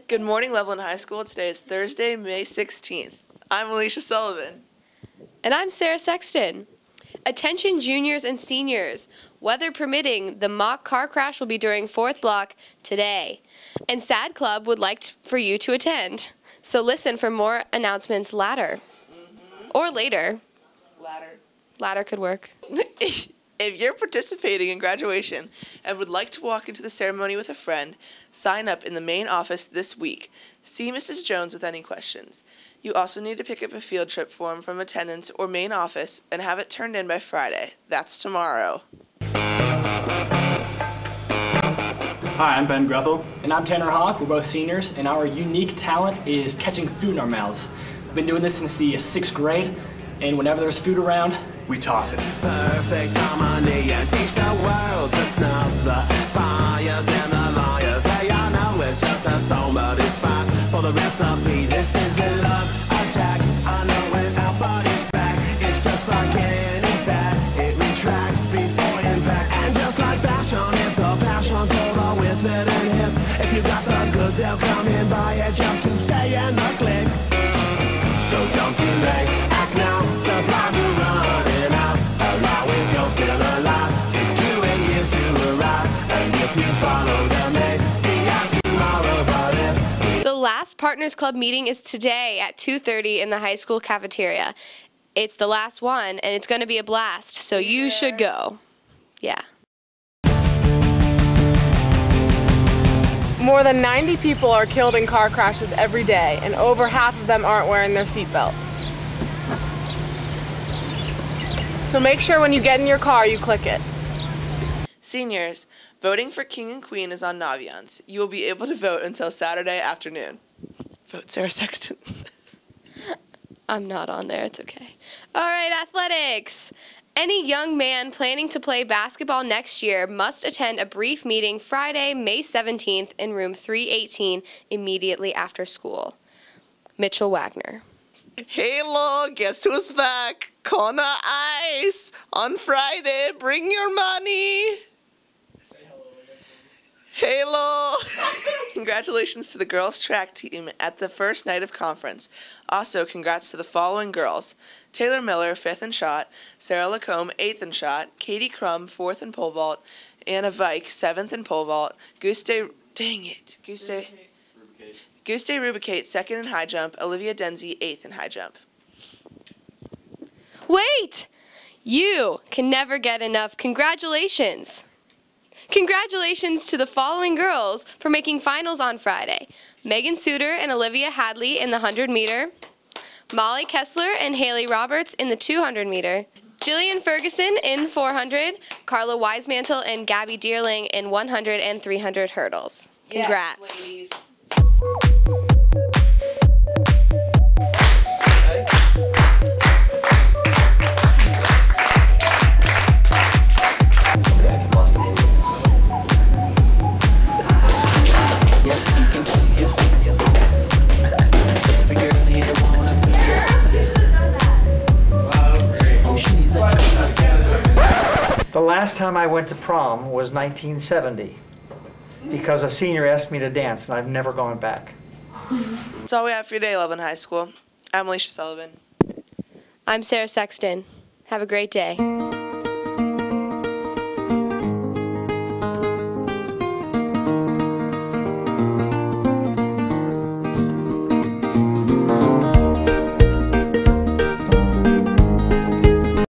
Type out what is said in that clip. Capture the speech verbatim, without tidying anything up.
Good morning, Loveland High School. Today is Thursday, May sixteenth. I'm Alicia Sullivan. And I'm Sarah Sexton. Attention juniors and seniors. Weather permitting, the mock car crash will be during fourth block today. And SAD Club would like for you to attend. So listen for more announcements later. Mm-hmm. Or later. Latter. Latter could work. If you're participating in graduation and would like to walk into the ceremony with a friend, sign up in the main office this week. See Missus Jones with any questions. You also need to pick up a field trip form from attendance or main office and have it turned in by Friday. That's tomorrow. Hi, I'm Ben Grethel. And I'm Tanner Hawk. We're both seniors, and our unique talent is catching food in our mouths. We've been doing this since the sixth grade, and whenever there's food around, We toss it. Perfect harmony and teach the world to snuff the fires and the liars. They all know it's just a song, but it's fast for the recipe. This is a love attack. I know when our body's back, it's just like any fat. It retracts before impact, and just like fashion, it's a passion for the with it and hip. If you got the goods, they'll come in buy it just to stay in the click. So don't delay, act now, supplies are running out. Allowing you're still alive, six to eight years to arrive. And if you follow them, maybe out tomorrow, but if The last Partners Club meeting is today at two thirty in the high school cafeteria. It's the last one, and it's going to be a blast, so you Yeah. should go. Yeah. More than ninety people are killed in car crashes every day, and over half of them aren't wearing their seatbelts. So make sure when you get in your car, you click it. Seniors, voting for King and Queen is on Naviance. You will be able to vote until Saturday afternoon. Vote Sarah Sexton. I'm not on there. It's okay. All right, athletics. Any young man planning to play basketball next year must attend a brief meeting Friday, May seventeenth in room three eighteen immediately after school. Mitchell Wagner. Halo, guess who's back? Kona Ice. On Friday, bring your money. Halo. Congratulations to the girls' track team at the first night of conference. Also, congrats to the following girls. Taylor Miller, fifth in shot. Sarah Lacombe, eighth in shot. Katie Crum, fourth in pole vault. Anna Vike, seventh in pole vault. Guste, dang it. Guste, Guste Rubicate, second in high jump. Olivia Denzi, eighth in high jump. Wait! You can never get enough. Congratulations. Congratulations to the following girls for making finals on Friday. Megan Suter and Olivia Hadley in the one hundred meter. Molly Kessler and Haley Roberts in the two hundred meter. Jillian Ferguson in four hundred. Carla Wisemantle and Gabby Deerling in one hundred and three hundred hurdles. Congrats. Yes, ladies. The last time I went to prom was nineteen seventy because a senior asked me to dance, and I've never gone back. That's all we have for your day, Loveland High School. I'm Alicia Sullivan. I'm Sarah Sexton. Have a great day.